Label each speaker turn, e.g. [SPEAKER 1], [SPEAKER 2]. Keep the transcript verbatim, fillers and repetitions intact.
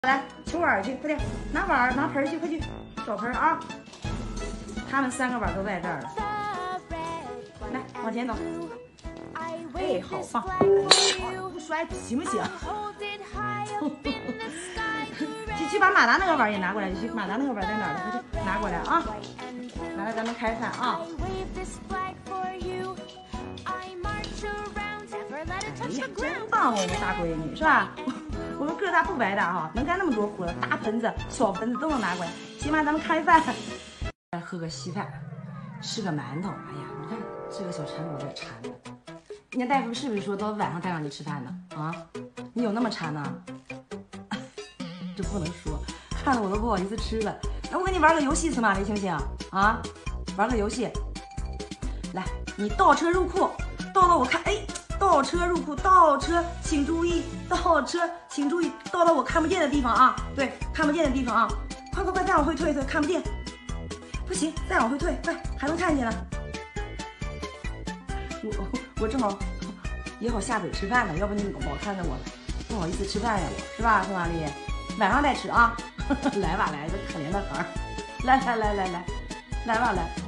[SPEAKER 1] 来求碗去，快点拿碗拿盆去，快去找盆啊！他们三个碗都在这儿了，来往前走。哎，好棒！不摔行不行？去去把马达那个碗也拿过来，去马达那个碗在哪儿呢？快去拿过来啊！拿来咱们开饭啊！哎呀，真棒！我们大闺女是吧？我们个大不白大哈，能干那么多活，大盆子、小盆子都能拿过来。起码咱们开饭，喝个稀饭，吃个馒头。哎呀，你看这个小馋我这馋的。人家大夫是不是说到晚上才让你吃饭呢？啊，你有那么馋呢？这不能说，看得我都不好意思吃了。那我跟你玩个游戏，司马懿行不行？啊，玩个游戏。来，你倒车入库，倒到我看，哎。倒车入库，倒车请注意，倒车请注意，倒到我看不见的地方啊！对，看不见的地方啊！快快快，再往回退退，看不见，不行，再往回退，快，还能看见了。我我正好也好下嘴吃饭呢，要不你老看着我，不好意思吃饭呀，我是吧，司马懿？晚上再吃啊！来吧，来，这可怜的孩儿，来来来来来，来吧来。